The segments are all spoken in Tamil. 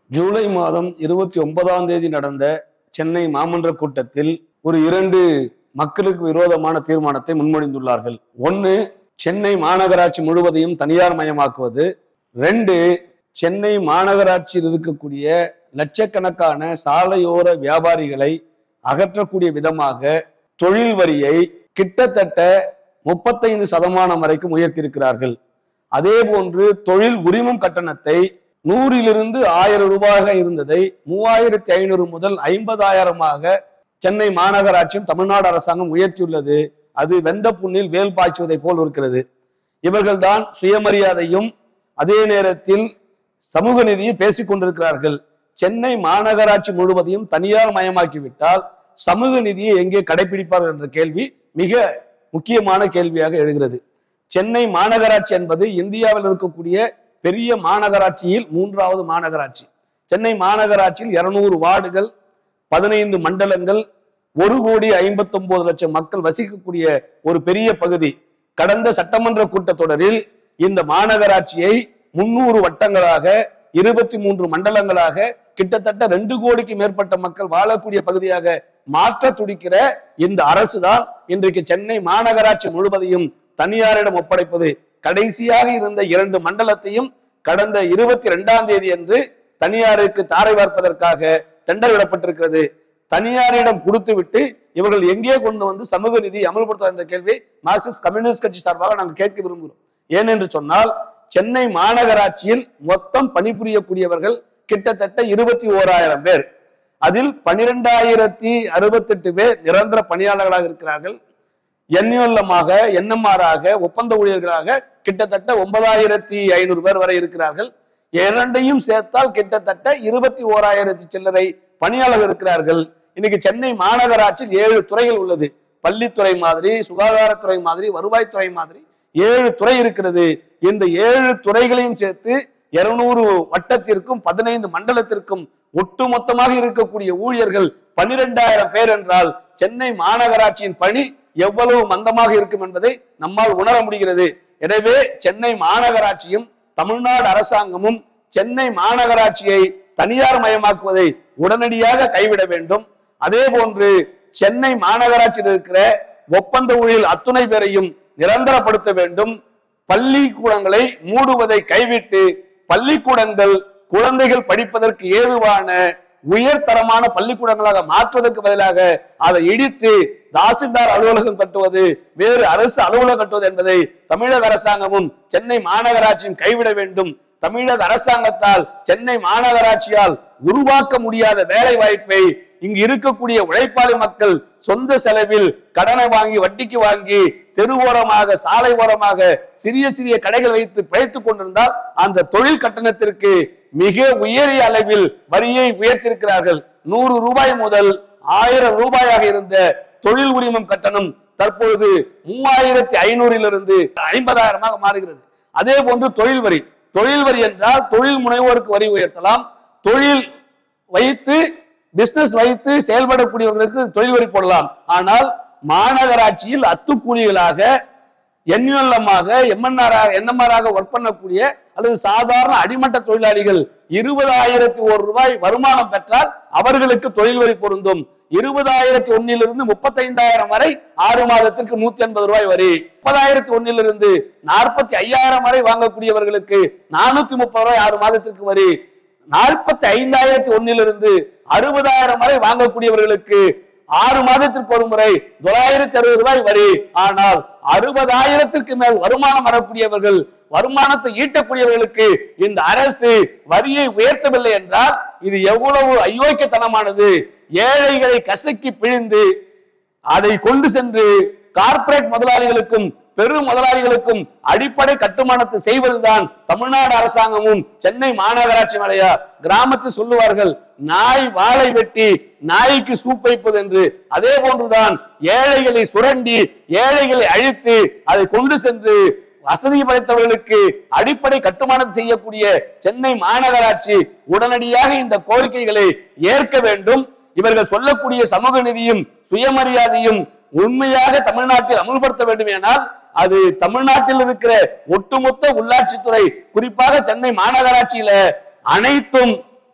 ஜூலை மாதம் 29ஆம் தேதி நடந்த சென்னை மாமன்ற கூட்டத்தில் ஒரு 2 மக்களுக்கு விரோதமான தீர்மானத்தை முன்மொழிந்துள்ளார்கள். 1, சென்னை மாநகராட்சி முழுவதையும் தனியார் மயமாக்குவது. 2, சென்னை மாநகராட்சியில் இருக்கக்கூடிய லட்சக்கணக்கான சாலையோர வியாபாரிகளை அகற்றக்கூடிய விதமாக தொழில் வரியை கிட்டத்தட்ட 35% வரைக்கும் உயர்த்தியிருக்கிறார்கள். அதே போன்று தொழில் உரிமம் கட்டணத்தை 100லிருந்து 1000 ரூபாயாக இருந்ததை 3500 முதல் 50,000 சென்னை மாநகராட்சியும் தமிழ்நாடு அரசாங்கம் உயர்த்தியுள்ளது. அது வெந்த புண்ணில் வேல் பாய்ச்சுவதை போல் இருக்கிறது. இவர்கள்தான் சுயமரியாதையும் அதே நேரத்தில் சமூக நீதியை பேசிக் கொண்டிருக்கிறார்கள். சென்னை மாநகராட்சி முழுவதையும் தனியார் மயமாக்கிவிட்டால் சமூக நீதியை எங்கே கடைபிடிப்பார்கள் என்ற கேள்வி மிக முக்கியமான கேள்வியாக எழுகிறது. சென்னை மாநகராட்சி என்பது இந்தியாவில் இருக்கக்கூடிய பெரிய மாநகராட்சியில் 3வது மாநகராட்சி. சென்னை மாநகராட்சியில் 200 வார்டுகள், 15 மண்டலங்கள், 1,59,00,000 மக்கள் வசிக்கக்கூடிய ஒரு பெரிய பகுதி. கடந்த சட்டமன்ற கூட்டத்தொடரில் இந்த மாநகராட்சியை 300 வட்டங்களாக 23 மண்டலங்களாக கிட்டத்தட்ட 2 கோடிக்கு மேற்பட்ட மக்கள் வாழக்கூடிய பகுதியாக மாற்ற துடிக்கிற இந்த அரசுதான் இன்றைக்கு சென்னை மாநகராட்சி முழுவதையும் தனியாரிடம் ஒப்படைப்பது. கடைசியாக இருந்த 2 மண்டலத்தையும் கடந்த 22ஆம் தேதி அன்று தனியாருக்கு தாரை வார்ப்பதற்காக டெண்டர் விடப்பட்டிருக்கிறது. தனியாரிடம் கொடுத்துவிட்டு இவர்கள் எங்கே கொண்டு வந்து சமூக நீதி அமல்படுத்துவார் என்ற கேள்வியை மார்க்சிஸ்ட் கம்யூனிஸ்ட் கட்சி சார்பாக நாங்கள் கேட்க விரும்புகிறோம். ஏனென்று சொன்னால் சென்னை மாநகராட்சியில் மொத்தம் பணிபுரியக்கூடியவர்கள் கிட்டத்தட்ட 21,000 பேர். அதில் 12,068 பேர் நிரந்தர பணியாளர்களாக இருக்கிறார்கள். என்எல்எம்மாக, என்எம்ஆராக, ஒப்பந்த ஊழியர்களாக கிட்டத்தட்ட 9,500 பேர் வரை இருக்கிறார்கள். இரண்டையும் சேர்த்தால் கிட்டத்தட்ட 21,000 சில்லறை பணியாளர்கள் இருக்கிறார்கள். இன்னைக்கு சென்னை மாநகராட்சியில் 7 துறைகள் உள்ளது. பள்ளித்துறை மாதிரி, சுகாதாரத்துறை மாதிரி, வருவாய்த்துறை மாதிரி 7 துறை இருக்கிறது. இந்த 7 துறைகளையும் சேர்த்து 200 வட்டத்திற்கும் 15 மண்டலத்திற்கும் ஒட்டுமொத்தமாக இருக்கக்கூடிய ஊழியர்கள் 12,000 பேர் என்றால் சென்னை மாநகராட்சியின் பணி எவ்வளவு மந்தமாக இருக்கும் என்பதை நம்மால் உணர முடிகிறது. எனவே சென்னை மாநகராட்சியும் தமிழ்நாடு அரசாங்கமும் சென்னை மாநகராட்சியை தனியார் மயமாக்குவதை உடனடியாக கைவிட வேண்டும். அதே போன்று சென்னை மாநகராட்சியில் இருக்கிற ஒப்பந்த ஊழியர்கள் அத்துணை பேரையும் நிரந்தரப்படுத்த வேண்டும். பள்ளிக்கூடங்களை மூடுவதை கைவிட்டு பள்ளிக்கூடங்கள் குழந்தைகள் படிப்பதற்கு ஏதுவான உயர்தரமான பள்ளிக்கூடங்களாக மாற்றுவதற்கு பதிலாக அதை இடித்து தாசில்தார் அலுவலகம் கட்டுவது, வேறு அரசு அலுவலகம் கட்டுவது என்பதை தமிழக அரசாங்கமும் சென்னை மாநகராட்சியும் கைவிட வேண்டும். தமிழக அரசாங்கத்தால் சென்னை மாநகராட்சியால் உருவாக்க முடியாத வேலை வாய்ப்பை இங்கு இருக்கக்கூடிய உழைப்பாளி மக்கள் சொந்த செலவில் கடனை வாங்கி, வட்டிக்கு வாங்கி, தெருவோரமாக, சாலை ஓரமாக சிறிய சிறிய கடைகள் வைத்து பிழைத்துக் கொண்டிருந்தால் அந்த தொழில் கட்டணத்திற்கு மிக உயரிய அளவில் வரியை உயர்த்திருக்கிறார்கள். 100 ரூபாய் முதல் 1000 ரூபாயாக இருந்த தொழில் உரிமம் கட்டணம் தற்பொழுது 3,500லிருந்து 50,000 மாறுகிறது. அதே போன்று தொழில் வரி. தொழில் வரி என்றால் தொழில் முனைவோருக்கு வரி உயர்த்தலாம். தொழில் வைத்து, பிசினஸ் வைத்து செயல்படக்கூடியவர்களுக்கு தொழில் வரி போடலாம். ஆனால் மாநகராட்சியில் அத்துக்கூலிகளாக, என்எல்எம்மாக, என்எம்ஆராக ஒர்க் பண்ணக்கூடிய அல்லது சாதாரண அடிமட்ட தொழிலாளிகள் 20,001 ரூபாய் வருமானம் பெற்றால் அவர்களுக்கு தொழில் வரி பொருந்தும். 20,001லிருந்து 35,000 வரை 6 மாதத்திற்கு 180 ரூபாய் வரி. 30,001லிருந்து 45,000 வரை வாங்கக்கூடியவர்களுக்கு 430 ரூபாய் 6 மாதத்திற்கு வரி. 45,001லிருந்து 60,000 வரை வாங்கக்கூடியவர்களுக்கு 6 மாதத்திற்கு ஒரு முறை 960 ரூபாய் வரி. ஆனால் 60,000க்கு மேல் வருமானம் வரக்கூடியவர்கள், வருமானத்தை ஈட்டக்கூடியவர்களுக்கு இந்த அரசு வரியை உயர்த்தவில்லை என்றால் இது எவ்வளவு அயோக்கியத்தனமானது. ஏழைகளை கசக்கி பிழிந்து அதை கொண்டு சென்று கார்ப்பரேட் முதலாளிகளுக்கும் பெரும் முதலாளிகளுக்கும் அடிப்படை கட்டுமானத்தை செய்வதுதான் தமிழ்நாடு அரசாங்கமும் சென்னை மாநகராட்சி மேலையா. கிராமத்தில் சொல்லுவார்கள், நாய் வாளை வெட்டி நாய்க்கு சூப் வைப்பது என்று. அதே போன்றுதான் ஏழைகளை சுரண்டி, ஏழைகளை அழித்து அதை கொண்டு சென்று வசதி படைத்தவர்களுக்கு அடிப்படை கட்டுமானத்தை செய்யக்கூடிய சென்னை மாநகராட்சி உடனடியாக இந்த கோரிக்கைகளை ஏற்க வேண்டும். இவர்கள் சொல்லக்கூடிய சமூக நீதியும் சுயமரியாதையும் உண்மையாக தமிழ்நாட்டில் அமல்படுத்த வேண்டும். என்றால் அது தமிழ்நாட்டில் இருக்கிற ஒட்டுமொத்த உள்ளாட்சித்துறை, குறிப்பாக சென்னை மாநகராட்சியில அனைத்தும்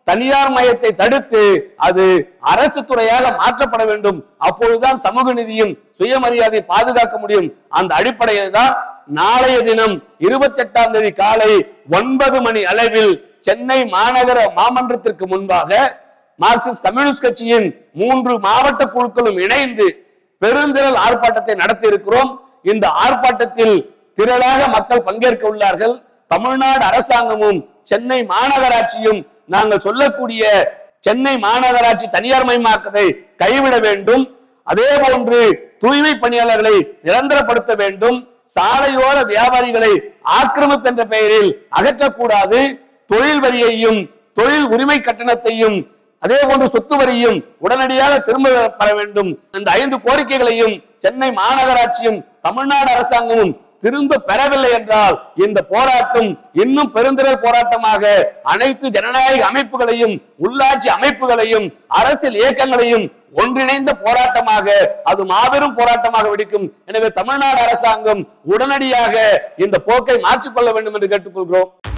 தனியார் மயத்தை தடுத்து அது அரசு துறையாக மாற்றப்பட வேண்டும். அப்பொழுதுதான் சமூக நீதியும் சுயமரியாதை பாதுகாக்க முடியும். அந்த அடிப்படையில் தான் நாளைய தினம் 28ஆம் தேதி காலை 9 மணி அளவில் சென்னை மாநகர மாமன்றத்திற்கு முன்பாக மார்க்சிஸ்ட் கம்யூனிஸ்ட் கட்சியின் 3 மாவட்ட குழுக்களும் இணைந்து பெருந்திரள் ஆர்ப்பாட்டத்தை நடத்தி இருக்கிறோம். இந்த ஆர்ப்பாட்டத்தில் திரளாக மக்கள் பங்கேற்க உள்ளார்கள். தமிழ்நாடு அரசாங்கமும் சென்னை மாநகராட்சியும் நாங்கள் சொல்லக்கூடிய சென்னை மாநகராட்சி தனியார் மயமாக்கத்தை கைவிட வேண்டும். அதே போன்று தூய்மை பணியாளர்களை நிரந்தரப்படுத்த வேண்டும். சாலையோர வியாபாரிகளை ஆக்கிரமிப்பு என்ற பெயரில் அகற்றக்கூடாது. தொழில் வரியையும் தொழில் உரிமை கட்டணத்தையும் அதே போன்று சொத்து வரியும் உடனடியாக திரும்ப பெற வேண்டும். இந்த 5 கோரிக்கைகளையும் சென்னை மாநகராட்சியும் தமிழ்நாடு அரசாங்கமும் திரும்ப பெறவில்லை என்றால் இந்த போராட்டம் இன்னும் பெருந்திரள் போராட்டமாக அனைத்து ஜனநாயக அமைப்புகளையும் உள்ளாட்சி அமைப்புகளையும் அரசியல் இயக்கங்களையும் ஒன்றிணைந்த போராட்டமாக அது மாபெரும் போராட்டமாக வெடிக்கும். எனவே தமிழ்நாடு அரசாங்கம் உடனடியாக இந்த போக்கை மாற்றிக்கொள்ள வேண்டும் என்று கேட்டுக்கொள்கிறோம்.